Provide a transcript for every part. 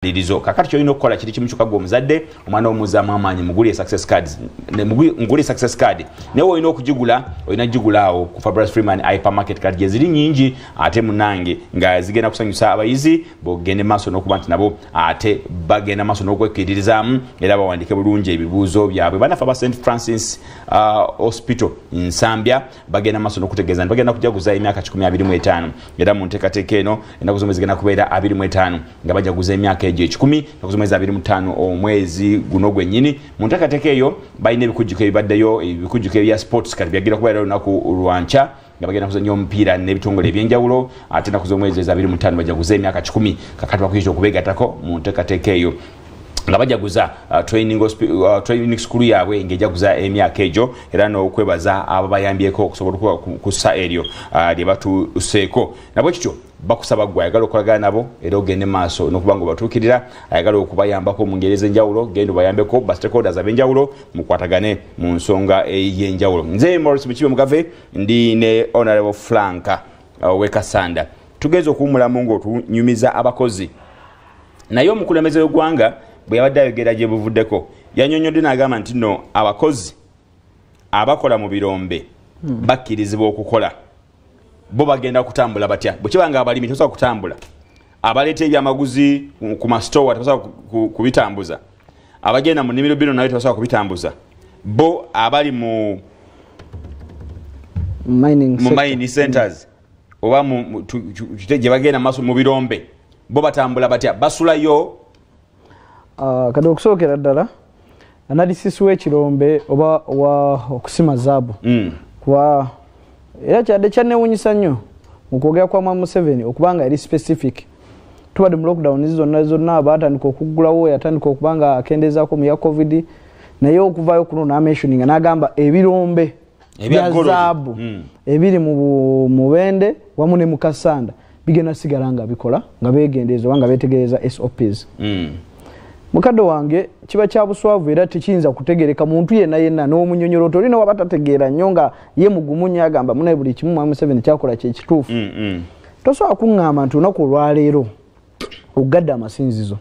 Lizo kakati cyo ino kola kiri kimuchuka gwo muzadde omwana omuzama amanyi muguli success cards ne muguli success card newo ino okujigula oyina jigulaawo ku Fabrice Freeman hypermarket card geziri nyingi ate munange nga zigenda kusanyusa abayizi bogende maso nokuba nti nabo ate bagenda maso nokwekiririzamu era bawandike bulungi ebibuuzo byabwe banafa ba St Francis Hospital Nsambya bagenda maso nokutegeeza bagenda kujaguza emyaka 125 era mu nteekateeka eno ennaku zomwe zigenda kubeera 25 nga bajaguza emyaka ejo 10 nakuzomeza 25 omwezi guno gwennyini mu nteekateeka eyo balina ebikujjuko ebibaddeyo ebikujjuko ebya sports kati byagira kubeera olunaku lwanca nga bagenda kuzannya omupiira n'ebitongole ebyenjawulo ate ennaku z'omwezi 25 bajaguza emyaka 10 kakati bakuyinza okubeegattako mu nteekateeka eyo nga bajaguza training school yaabwe ng'ejaguza emyaka ejo era n'okwebaza ababayambyeko okusobola kussa eryo lye batuseeko nabwe kityo bakusaba gwe ayagala okolagana nabo era ogende maaso n'okuba nga batuukirira ayagala okubayambako mu ngeri ez'enjawulo genda obayambeko ba stakeholders ab'enjawulo mukwatagane mu nsonga ey'enjawulo nze Morris Mukibe Mugave ndi ne Honorable Franka Wekasanda tugeze okuwumulamu ng'otunyumiza abakozi naye omukulembeze w'eggwanga bwe yabadde ayogera gye buvuddeko yannyonnyodde n'agamba nti nno abakozi abakola mu birombe bakkirizibwa okukola bo bagenda kutambula batya bwe kibanga abalimi tosobola kutambula abaleeta ebyamaguzi ku masitowa tosobola kubitambuza abagenda mu nnimiro bino naye tosobola kubitambuza bo abali mu mining centers oba gye bagenda maaso mu birombe bo batambula batya basulayo kati okusookera ddala analysis w'ekirombe oba okusima zaabu kuba era kyadde kyannewuunyisa nnyo mu kwogera kwa Gold Museveni okubanga yali specific tubadde mu lockdown zonna baatandika okuggulawo yatandika okubanga akendeezaako mu ya covid naye okuvaayo kuno n'amentioninga n'agamba ebirombe bya zaabu ebiri mu Mubende wamu ne mu Kasanda bigenda sigala nga bikola nga beegendeeza oba nga beetegereza SOPs mukadde wange kiba kya buswavu era tekiyinza kutegereka muntu yenna n'omunyonyolo olina waba tategeera nnyo nga ye mugumunya agamba munaye buli kimu Gold Museveni kyakola kye kituufu tosobola kuŋŋamba nti olunaku olwaleero ogadde amasinzizo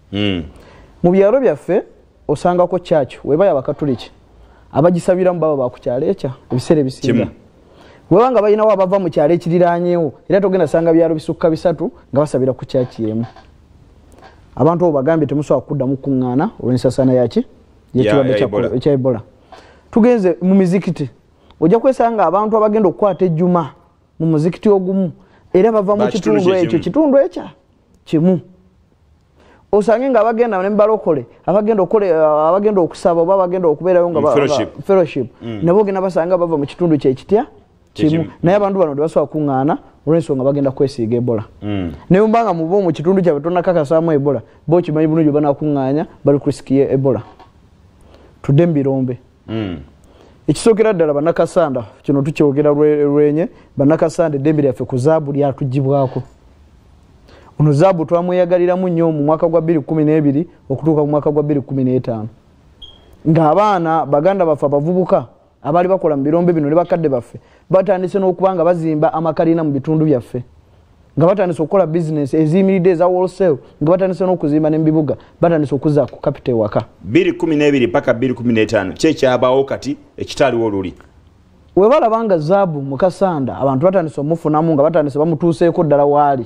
mu byalo byaffe osangako church weba y'abakatoliki abagisabiramu baba bakukyalo ekya ebiseera ebisinga webanga balinawo abava mu kyalo ekiriraanyeewo era togenda sanga byalo bisukka 3 nga basabira ku church yemu abantu abo bagambye temusobola kuddamu kuŋŋaana olw'ensasana yaki yekirwadde ekya Ebola tugenze mu mizikiti ojja kwesanga abantu abagenda okukwata ejjuma mu muzikiti ogumu era bava mu kitundu ekyo kimu osange nga abagenda ne balokole abagenda okusaba oba abagenda okubeerayo nga fellowship nabo ogenda basanga bava mu kitundu kyekitya kimu naye abantu bano tebasobola kuŋŋaana olw'ensonga bagenda kwesiiga Ebola naye mbanga muba mu kitundu kyabwe tonnakakasaamu Ebola bo kimanyi bulungi banakuŋŋaanya bali kurisikiye Ebola tudde mu birombe ekisookera ddala bannakasanda kino tukyogera lwenye bannakasanda eddembe lyaffe ku zaabu lyatugibwako ono zaabu twamweyagaliramu nnyo mu mwaka gwa 2012 okutuuka mu mwaka gwa 2015 ng'abaana baganda baffe abavubuka abali bakola mu birombe bino ne bakadde baffe batandise n'okubanga bazimba amakalina mu bitundu byaffe nga batandise okukola business eziyimiridde eza wholesale nga batandise n'okuzimba n'ebibuga batandise okuzza ku capital waka 2012 paka 2015 kyekyabaawo kati ekitaaliwo oluli we balabanga zaabu mu Kasanda abantu batandise omufunamu nga batandise bamutuuseeko ddala waali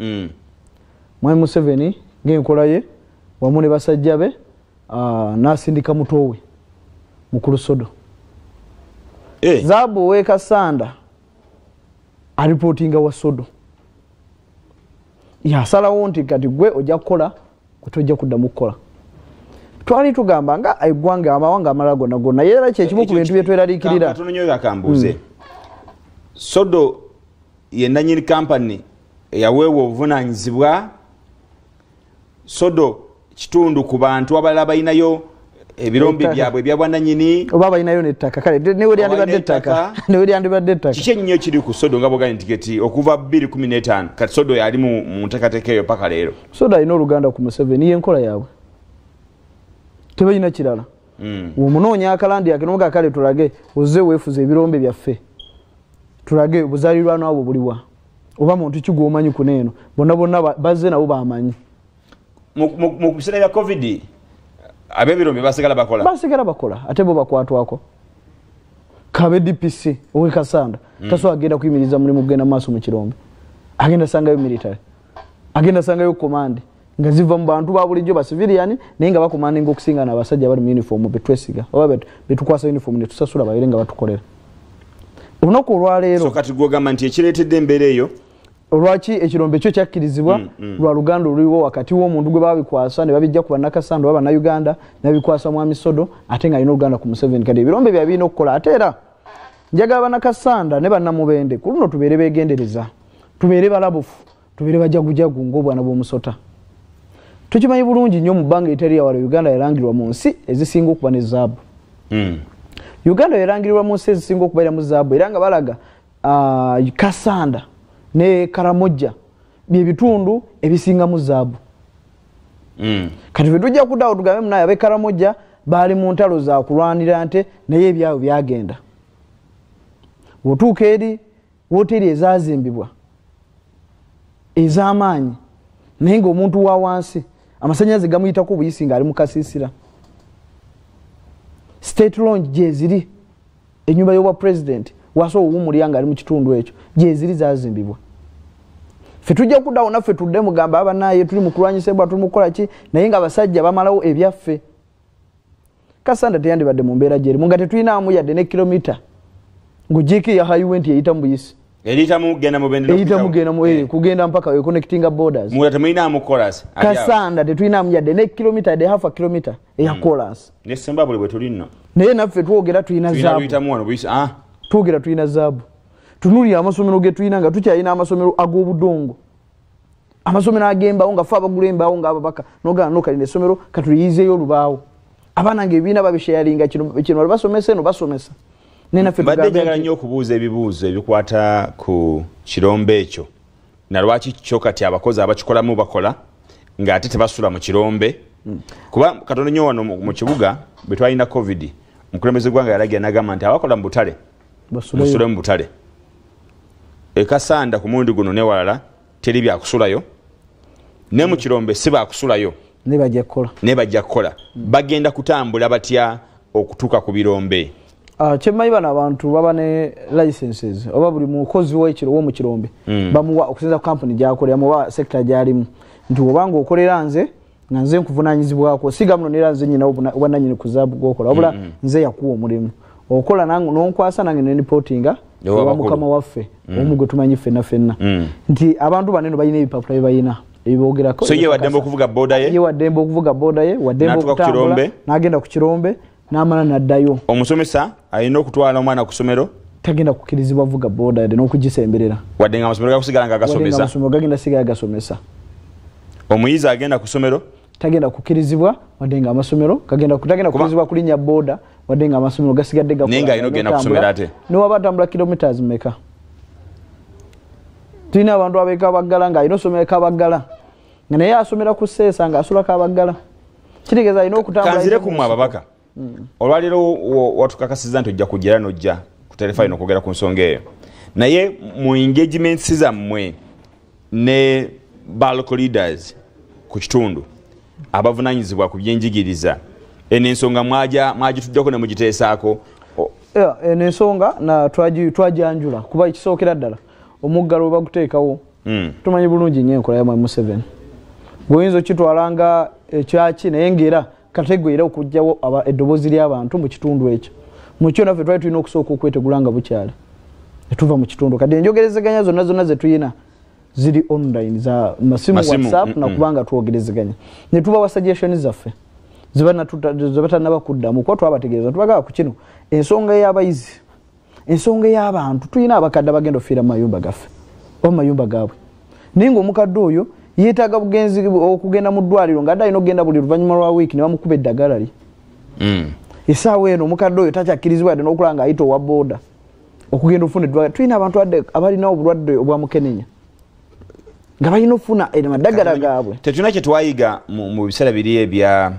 Gold Museveni ng'enkola ye wamu ne basajja be n'asindika mutowe mukulu Sodo zaabu we Kasanda alipotinga wa Sodo yasalawo nti kati gwe ojja kukola kutojja kuddamu kukola twali tugamba nga aigwanga amawanga amala gonna era kyekimu ku bintu bye tweraliikirira katononyo akambuuze Sodo ye nannyini kampani eyaweebwa obuvunaanyizibwa Sodo kitundu ku bantu abalala balinayo ebirombe byabwe byabwananyini oba balinayo n'ettaka kale newe lyandibadde ettaka kiki ennyo kiri ku Sodo nga bwoganye nti okuva 2015 kati Sodo yali mu nteekateeka eyo paka leero Sodo alina oluganda ku Museveni y'enkola yaabwe tebalina kirala omunoonya akalandi yake nomuga kale tulage ozze weefuza ebirombe byaffe tulage obuzaalirwano abo buliwa oba muntu kigwomanyi kuneeno bonna bazze nabo bamanyi mu biseera bya covid ab'ebirombe basigala bakola ate bo bakwatwako kabe DPC owe Kasanda taso agenda kuyimiriza mulimu kugenda maaso mu kirombe agenda sangayo military agenda sangayo command nga ziva mu bantu ba bulijjo ba civilian nenga bakomandinga okusinga na abasajja bali mu uniform betwesiga oba betukwasa uniform ne tusasula bayirenga batukolera onoko olwaleero so kati gwogamba nti ekireetedde embeera eyo lwaki ekirombe kyo kyakkirizibwa lwa luganda oluliwo wakati w'omuntu gwe babikwasa ne babijja ku bannakasanda oba bannayuganda ne babikwasa mwami Sodo ate nga alina oluganda ku Museveni kati ebirombe bya birina okukola ate era njagala bannakasanda ne bannamubende ku luno tubeere beegendereza tubeere balabufu tubeere bajagujagu ng'obwana bw'omusota tukimanyi bulungi nnyo mu bbanga eteri yawala Uganda yarangirwa mu nsi ezisinga okuba ne zaabu Uganda yarangirwa mu nsi ezisinga okubeera mu zaabu era nga balaga Kasanda ne Karamoja bye bitundu ebisinga mu zaabu kati tujja kuddawo tugambe munaye abe Karamoja baali mu ntalo za kulwanira nte naye ebyawo byagenda wotuuka eri woteri ezaazimbibwa ez'amaanyi naye ng'omuntu wa wansi amasannyalaze gamuyitako obuyisi ng'ali mu kasiisira state lounge gyeziri ennyumba y'obwa president wasobola owummulira ng'ali mu kitundu ekyo gyeziri zaazimbibwa ffe tujja kuddawo naffe tudde mugamba abanaye tuli mu kulwanyisibwa tuli mu kukola ki naye ng'abasajja bamalawo ebyaffe Kasanda teyandibadde mu mbeera gyeri nga tetulinamu yadde ne kilomita ng'ogyeko ya highway nti eyita mu buyisi kugenda mpaka we connecting borders mura temina mu chorus Kasanda tetulina mu yadde ne kilometer de half a kilometer eya chorus ne semba bule bwetulino naye naffe twogera tulina zaabu twogera tulina zaabu tunuli amasomero ge tulina nga tukyalina amasomero ag'obudongo amasomero agembawo nga fe abagula embaawo ng'ababaka nogana nokalina essomero katuliyizeeyo olubaawo abaana ng'ebibiina babishayalinga kino basomesa eno basomesa mbadde njagala nnyo okubuuza ebibuuzo ebikwata ku kirombe ekyo na lwaki kyo kati abakozi abakikolamu bakola ng'ate tebasula mu kirombe kuba katono nnyo wano mu kibuga bwe twalina covid omukulembeze gwanga yalagira n'agamba nti abakola mu butale basule mu butale Kasanda ku mundi guno newalala teri byakusulayo ne mu kirombe si baakusulayo ne bajja kukola bagenda kutambula batya okutuuka ku birombe kyemmanyi bano abantu baba ne licenses oba buli mukozi w'ekiro w'omu kirombe bamuwa okusinza ku kampuni gy'akoleramu oba sekita gy'alimu nti obanga okolera nze nga nze nkuvunaanyizibwako siga muno nera nze nyina obwannannyini ku zaabu g'okola wabula nze yakuwa omulimu okola n'onkwasa nange ne reportinga owa mukama waffe omu gwe tumanyi ffenna ffenna nti abantu baneno balina ebipapula bye balina ebiboogerako so ye waddembe okuvuga booda ye waddembe okutambula n'agenda ku kirombe n'amala n'addayo omusomesa alina okutwala omwana ku ssomero tagenda kukkirizibwa vuga booda yadde n'okugisemberera wadde nga amasomero gakusigala nga gasomesa amasomero gagenda sigala gasomesa omuyizi agenda ku ssomero tagenda kukkirizibwa wadde nga amasomero tagenda kukkirizibwa kulinnya booda wadde nga amasomero gasigadde gakola naye nga alina ogenda ku ssomero ate newaba atambula kilometers meka tulina abantu abeeka abaggala ng'alina osomero kabaggala nga naye asomera ku seesa ng'asula kabaggala kitegeeza alina okutambula kanzire kumwe ababaka olwaleero watukakasiza nti ojja kujjera n'ojja ku telefayina okwogera ku nsonga eyo naye mu engagements zammwe ne local leaders ku kitundu abavunaanyizibwa ku byenjigiriza eno ensonga mwagituddeko ne mugiteesaako eno ensonga twajanjula kuba ekisookera ddala omuggalo we baguteekawo tumanyi bulungi nnyo enkola ya mwami Museveni bw'oyinza okitwalanga ekyaki naye ng'era kategwe era okujjawo eddoboozi ly'abantu mu kitundu ekyo mukyo naffe twali tulina okusooka okwetegula nga bukyali netuva mu kitundu kati enjogerezeganya zonna ze tuyina ziri online za masimu WhatsApp nakubanga twogerezeganya ne tubawa suggestion zaffe zebatanaba kuddamu kuba twabategeeza tubagaba ku kino ensonga y'abayizi ensonga y'abantu tuyina abakadde abagenda ofiira mu mayumba gaffe oba mu mayumba gaabwe naye ng'omukadde oyo yeetaaga bugenzi okugenda mu ddwaliro ng'adde alina okugenda buli luvannyuma lwa wiiki ne bamukuba eddagala lye essaawa eno omukadde oyo takyakkirizibwa yadde n'okulaba ng'ayita owa booda okugenda ofuna eddwaliro tulina abantu abalina obulwadde obwa mukenenya nga balina ofuna amaddagala gaabwe tetulina kye twayiga mu biseera biri ebya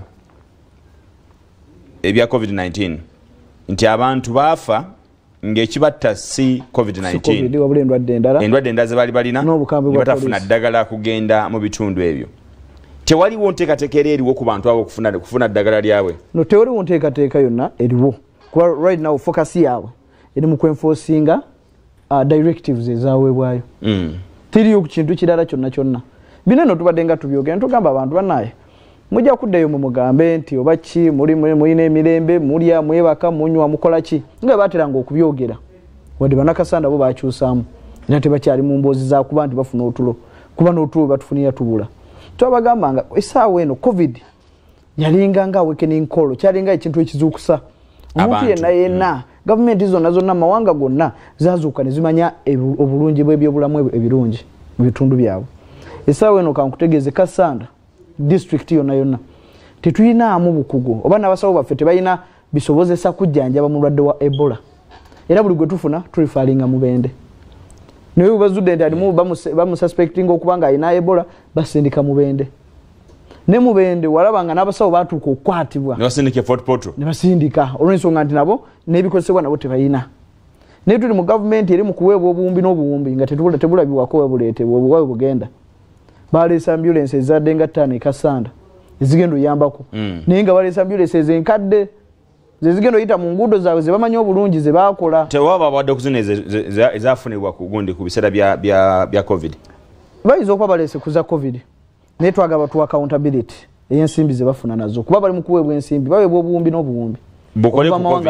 covid-19 nti abantu baafa ng'ekibatta si covid-19 wabula endwadde endala ze baali balina ne batafuna ddagala kugenda mu bitundu ebyo tewaliwo nteekateeka era eriwo ku bantu abo kufuna ddagala lyabwe no tewaliwo nteekateeka yonna eriwo kuba right now focus yaabwe eri mu kwenforcinga directives ezaweebwayo tiriyo ku kintu kirala kyonna bino no tubadde nga tubyogera tugamba abantu bannaye mujja kuddayo mu mugambe nti oba ki mulina emirembe mulya mwebaka munywa mukola ki nga bateranga okubyogera wadde banakasanda bo bakyusaamu era tebakyali mu mboozi za kuba nti bafuna otulo kuba n'otulo batufunira tubula twabagamba nga essaawa eno covid yalinga nga awakening call kyalinga ekintu ekizuukusa omuntu yenna gavumenti zonna mawanga gonna zazuuka ne zimanya obulungi bw'ebyobulamu ebirungi mu bitundu byabwe essaawa eno kankutegeeze Kasanda district yonna tetuyinaamu bukugu oba n'abasawo baffe tebalina bisobozesa kujjanjaba mulwadde wa Ebola era buli gwe tufuna tulifalinga Mubende naye bazudde nti alimu bamususpecting okubanga ayina Ebola basindika Mubende ne Mubende walabanga n'abasawo batuuka okukwatibwa ne basindika Fort Portal ne basindika olw'ensonga nti nabo n'ebikozesebwa nabo tebayina naye tuli mu gavumenti eri mu kuweebwa obuwumbi n'obuwumbi nga tebulabiwako webuleetebwa bugenda baleesa ambulance ezadde nga 5 Kasanda ezigenda oyambako naye nga baleesa ambulance ezenkadde zezigenda oyita mu nguudo zaabwe ze bamanyi obulungi ze baakola tewaba abadde okuzina ezafunibwa ku gundi ku biseera bya covid bayinza okuba baleese kuza covid naye twagaba tu accountability ey'ensimbi ze bafuna nazo kuba bali mu kuweebwa ensimbi baweebwa obuwumbi n'obuwumbi bukole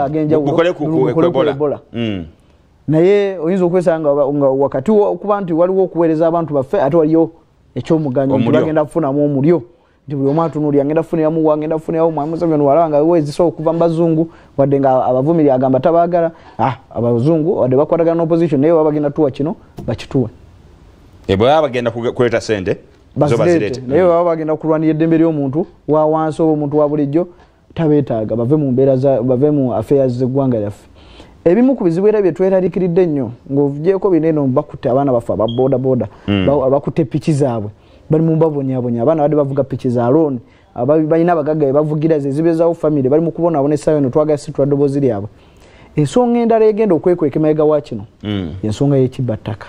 ku Ebola naye oyinza okwesanga nga wakati okuba nti waliwo okuweereza abantu baffe ate waliyo ekyomuganyo nti bagenda kufunamu omulyo nti buli omu atunuulira agenda kufuniramu wagenda kufunirawo Mwami Museveni walaba nga weezisobola okuva mu bazungu wadde nga abavumiri agamba tabaagala abazungu wadde bakwatagana n'opposition naye baba bagenda tuwa kino bakituwe bwebaba bagenda kuleeta sente bazirete naye baba bagenda kulwanira eddembe ly'omuntu wa wansi oba omuntu wa bulijjo tabeetaaga bave mu mbeera bave mu affairs z'eggwanga lyaffe ebimu ku bizibu era bye tweraliikiridde ennyo ng'ovugyeko bineeno bakutte abaana baffe aba boda bakutte piki zaabwe bali mu mbabonyabonya abaana badde bavuga piki za looni balina abagagga be bavugira ze zibeezaawo famire bali mu kubonaabona essaawa eno twagala situla ddoboozi lyabwe ensonga endala egenda okwekweka emabega wa kino ensonga y'ekibbattaka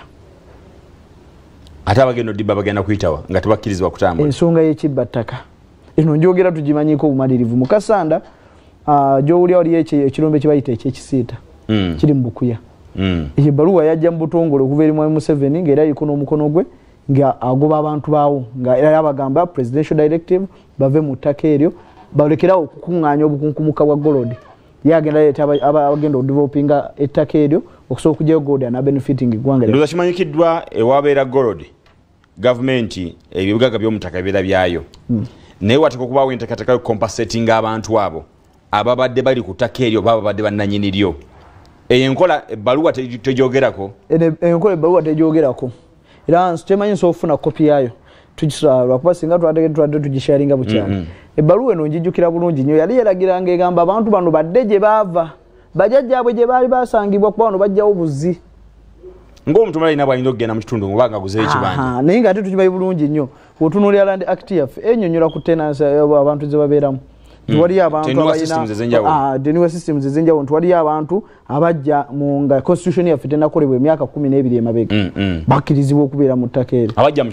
ate abagenda odibba bagenda kuyitawa nga tebakkirizibwa kutambula ensonga y'ekibbattaka eno njogera tugimanyiko obumalirivu mu Kasanda gy'owulya waliyo ekirombe kye bayita ekyekisiita kiri mu Bukuya eyo ebbaluwa yajja mu butongole okuva eri Mwami Museveni ng'era eriko n'omukono gwe nga agoba abantu baawo nga era yabagamba presidential directive bave mu ttaka eryo balekerawo okukuŋŋaanya obukunkumuka bwa gold yagenda leeta abagenda odevelopinga ettaka eryo okusobola okugyayo gold anabenefiting eggwanga ndoza kimanyikiddwa ewabeera gold gavumenti ebibugaga by'omutaka bibeera byayo naye wateeka okubaawo enteekateeka yokukompasating abantu abo ababadde bali ku ttaka eryo baba babadde bannannyini lyo eyo enkola ebbaluwa tegyogerako enkola ebbaluwa tegyogerako era temanyi nsobola okufuna kopi yaayo tugisaba lwakuba singa twadde tugisharinga bukyali ebbaluwa eno njijjukira bulungi nnyo yali yeragiranga egamba abantu bano badde gye baava bajjajjaabwe gye baali basangibwa kuba bano bajjawo buzi ng'omuntu mulina bw'alina okugenda mu kitundu oba nga aguzeyo ekibanja naye ng'ate tukimanyi bulungi nnyo otunuulira land act yaffe enyonnyola ku tenansi abantu ze babeeramu waliyo abantu abalina systems ez'enjawulo nti waliyo abantu abajja nga constitution yaffe tenakolebwa emyaka 12 emabega bakkirizibwa okubeera mu ttaka eryo abajja mu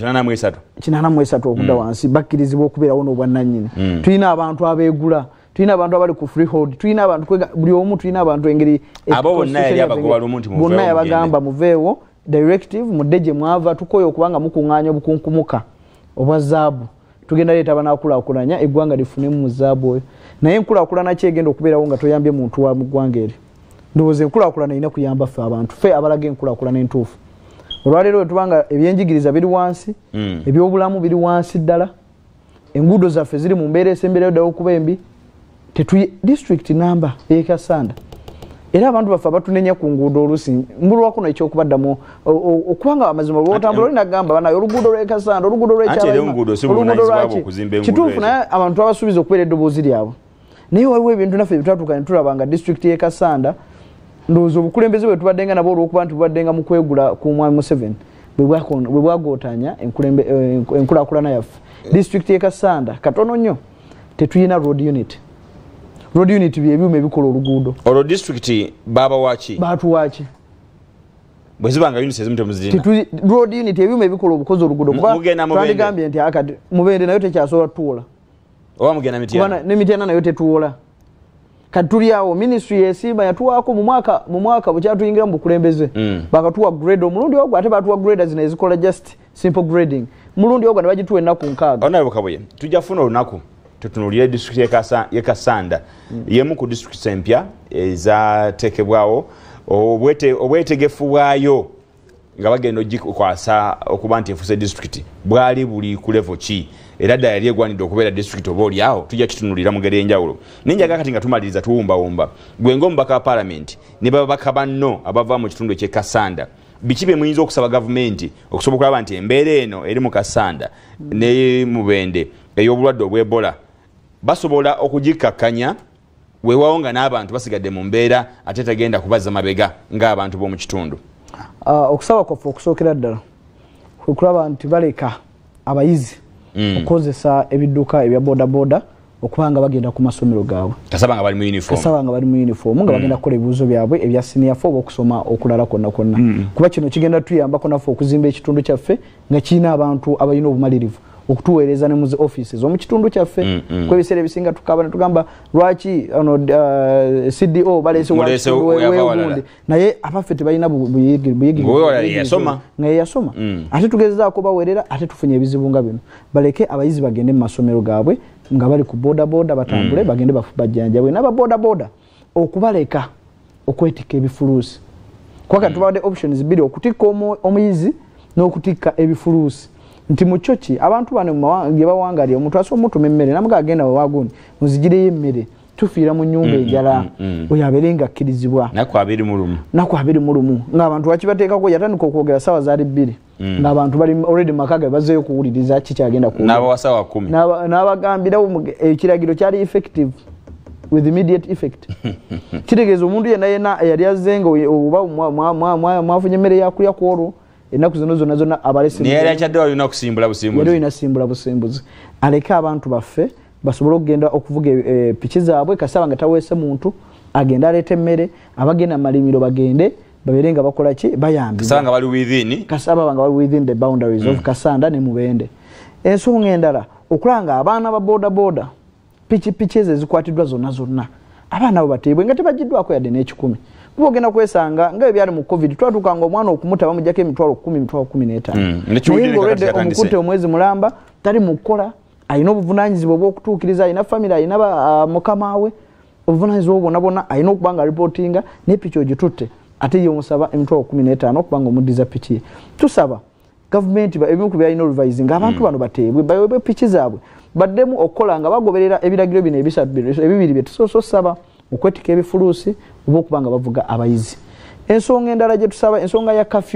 83 okudda wansi bakkirizibwa okubeerawo n'obwannannyini tulina abantu abeegula tulina abantu abali ku freehold tulina abantu buli omu tulina abantu engeri bonna yabagamba muveewo directive mudde gye mwava tukoye okubanga mukuŋŋaanya obukunkumuka obwa zaabu tugenda leeta banaakulaakulanya eggwanga lifunemu mu zaabu oyo naye enkulaakulana ki egenda okubeerawo nga toyambye muntu wa mu ggwanga eryo ndowooza enkulaakulana erina kuyamba ffe abantu ffe abalaga enkulaakulana entuufu olwaleero tubanga ebyenjigiriza biri wansi ebyobulamu biri wansi ddala enguudo zaffe ziri mu mbeera esemberayo ddala okuba embi district number Kasanda era abantu baffe abatunenya ku nguudo oluusi mbulwako nekyokubaddamu okubanga amazima lwotambula olina gamba banayo oluguudo lw'e Kasanda oluguudo lw'ekyakituufu naye abantu abasuubiza okubeera eddoboozi lyabwe naye waliwo ebintu naffe byetwatuuka ne tulaba nga district y'e Kasanda ndowooza obukulembeze bwe tubaddenga nabo olw'okuba nti tubaddenga mu kwegula ku Mwami Museveni bwe bwagootanya enkulaakulana yaffe district y'e Kasanda katono nnyo tetuyina road unit bye byuma ebikola oluguudo olwo district baba waki batuwaki bwezibanga units ezimu temuzirina road unit ebyuma ebikola obukozi oluguudo kuba twandegambye nti akati Mubende nayo tekyasobola tuwola oba mugenda Mityana ne Mityana nayo tetuwola kati tuli awo ministry yesiima yatuwaako mu mwaka bukyatuyingira mu bukulembeze bakatuwa grade omulundi ogwo ate batuwa grade zino ezikola just simple grading mulundi ogwo ne bagituwa ennaku 6 onawe Kabuye tujja funa olunaku tutunulire district ye Kasanda yemu ku district empya ezateekebwawo obwetegefu bwayo nga bagenda ogikwasa okuba nti efuse district bwali buli ku level ki era ddala yali egwanidde okubeera district oba oli awo tujja kitunulira mu ngeri enjawulo ninjaga kati nga tumaliriza tuwumbawumba gwe ng'omubaka wa parliament ne babaka banno abava mu kitundu eky'e Kasanda biki bye muyinza okusaba gavumenti okusobola okulaba nti embeera eno eri mu Kasanda ne Mubende ey'obulwadde obw'Ebola basobola okugikakkanya weewaawo nga n'abantu basigadde mu mbeera ate tagenda kubazza mabega ng'abantu b'omu kitundu okusaba kwaffe okusookera ddala kwe kulaba nti baleka abayizi okukozesa ebidduka ebya bodaboda okubanga bagenda ku masomero gaabwe kasaba nga bali mu uniform nga bagenda kukola ebibuuzo byabwe ebya senior 4 okusoma okulala konna kuba kino kigenda tuyambako naffe okuzimba ekitundu kyaffe nga kirina abantu abalina obumalirivu okutuweereza ne mu zi offices omu kitundu kyaffe kwebiseera ebisinga tukaba ne tugamba lwaki CDO balese wegundi naye abaffe tebalina buyigi nga yasoma ate tugezezaako baweerera ate tufunye ebizibu nga bino baleke abayizi bagende mu masomero gaabwe nga bali ku bodaboda batambule bagende bajjanjabwe n'ababodaboda okubaleka okwetikka ebifuluusi kwaka tubadde options biri okutikka omuyizi n'okutikka ebifuluusi nti muchochi abantu bane mu bawangaliye omuntu asomo mutuma emmere namuga agenda wagundi muzigireyo emmere tufiira mu nyumba enjala oyo aberenga akkirizibwa nako abiri mulumu ng'abantu bakibateekako yatandika okwogera sawa zaali 2 ng'abantu bali already makaga bazeeyo kuwuliriza kikyagenda n'abawasawa 10 n'abagambirawo ekiragiro kyali effective with immediate effect kitegeeza omuntu yenna eyali azenga oba mwafunye emmere yakulya ku olwo ennaku zino zonna abalesi naye yakyadde walina okusimbula busimbuzi aleke abantu baffe basobole okugenda okuvuga piki zaabwe kasaba nga taweese muntu agenda aleeta emmere abagenda malimiro bagende babeere nga bakola ki bayambibwa kasaba nga bali within the boundaries of Kasanda ne Mubende ensonga endala okulaba nga abaana ba bodaboda piki ezo ezikwatiddwa zonna abaana abo bateebwe nga tebagiddwako yadde n'ekikumi kuba ogenda kwesanga nga ebyali mu covid twatukanga omwana okumuta bamujjako emitwalo 10,15 omukutte omwezi mulamba tali mu kukola alina obuvunaanyizibwa obw'okutuukiriza alina famire alina mukama we obuvunaanyizibwa bwonna alina okuba nga ripootinga naye piki ogitutte ate ye omusaba emitwalo 15 okubanga omuddiza piki ye tusaba gavumenti ebimu ku byalina oluvayizi nga abantu bano bateebwe baweebwe piki zaabwe baddemu okukola nga bagoberera ebiragiro bino ebibiri bye tusaba okwetika ebifuluusi oba okuba nga bavuga abayizi ensonga endala gye tusaba ensonga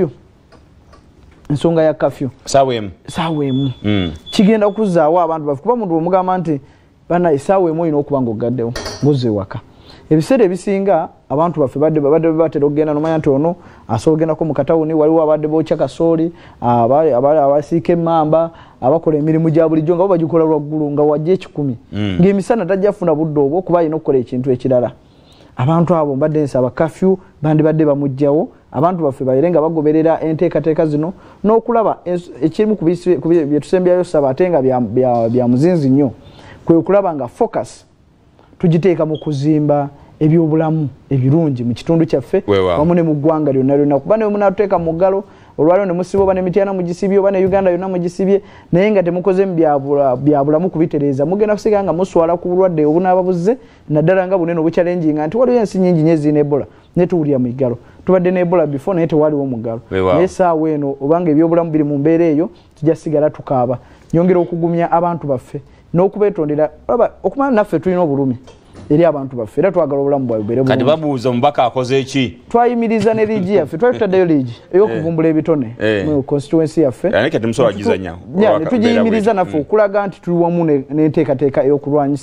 ya kafyu saawa emu kigenda kuzzaawo abantu baffe kuba muntu omugamba nti bana esaawa emu olina okuba nga ogaddewo ngozze ewaka ebiseera ebisinga abantu baffe badde batera okugenda nomanya nti ono asobola ogendako mu katawuni waliwo abadde bookya kasooli abasiika emmamba abakola emirimu gya bulijjo nga bo bagikola lwaggulu nga wajja 10 ng'emisana tajjafuna budde obwo kuba alina okukola ekintu ekirala abantu abo mbadde nsaba kafyu bandibadde bamugjawo abantu baffe bayire nga bagoberera enteekateeka zino n'okulaba ekimu ku bye tusembyayo saba ate nga bya muzinzi nnyo kwe kulaba nga focus tugiteeka mu kuzimba ebyobulamu ebirungi mu kitundu kyaffe wamu ne mu ggwanga lyonna kuba ne munaatuteeka mu ggalo olwaliwo ne musiba oba ne Mityana mugisibye oba ne Uganda yonna mugisibye naye nga temukoze byabulamu kubitereeza mugenda kusiga nga muswala ku bulwadde obunaababuze naddala nga bunene obukyalenjinga nti waliwo ensi nyingi nnyo ezirina Ebola naye tuwulira mu ggalo tubadde ne Ebola before naye tewaliwo mu ggalo naye saawa eno obanga ebyobulamu biri mu mbeera eyo tujja sigala tukaaba nyongera okugumya abantu baffe n'okubeetondera okumanya naffe tulina obulumi eri abantu baffe era twagala obulamu bwabwe bubeere kati babuuza omubaka akoze ki twayimiriza ne liigi yaffe twali tutaddeyo liigi ey'okuvumbula ebitone mu constituency yaffe ne tugiyimiriza naffe okulaga nti tuli wamu n'enteekateeka ey'okulwanyisa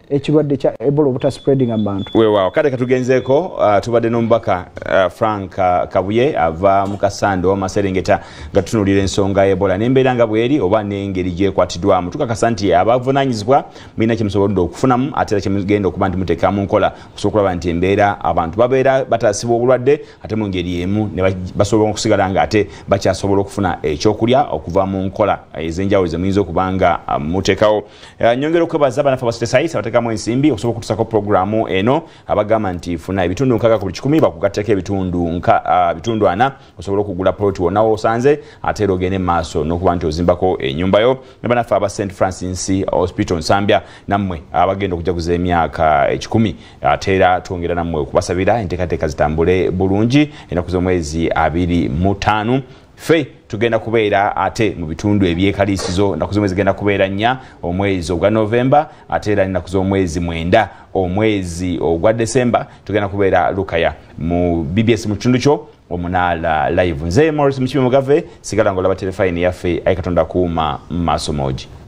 ekirwadde kya Ebola obuta spreading abantu. Wewa kade katugenzeeko tubadde n'omubaka Frank Kabuye ava mu Kasando Maserengeta gatunulira ensonga ya Ebola n'embeera nga bweri oba n'engeri gyekwatiddwamu. Tukakasa nti abavunaanyizibwa mulina kye musobola okufunamu ate era kye mugenda okuba nti muteeka mu nkola okusobola okulaba nti embeera abantu babeera bataasibwa obulwadde ate mu ngeri emu ne basobola okusigala nga ate bakyasobola okufuna ekyokulya okuva mu nkola ez'enjawulo ze muyinza okuba nga muteekawo. Nyongera okwebaza abanafu abasitesayisa abateekamu ensimbi okusobola okutusako programu eno abagamba nti funa ebitundu 6 ku 10 bakugatteko ebitundu 4 osobola okugula ploti wonna osanze ate era ogende maaso n'okuba nti ozimbako ennyumba yo. Ne banafu aba St Francis Hospital Nsambya nammwe abagenda okujaguza emyaka 10 ate era twongera nammwe okubasabira enteekateeka zitambule bulungi ennaku z'omwezi 25 fe tugenda kubeera ate mu bitundu ebyekaliisizo ennaku z'omwezi zigenda kubeera 4 omwezi ogwa Novemba ate era ennaku z'omwezi 9 omwezi ogwa December tugenda kubeera Lukaya mu BBS mu kitundu kyo omunaala live. Nze Morris Mukibi Mugave sigala ng'olaba telefayini yaffe ayi Katonda kuuma maaso moji.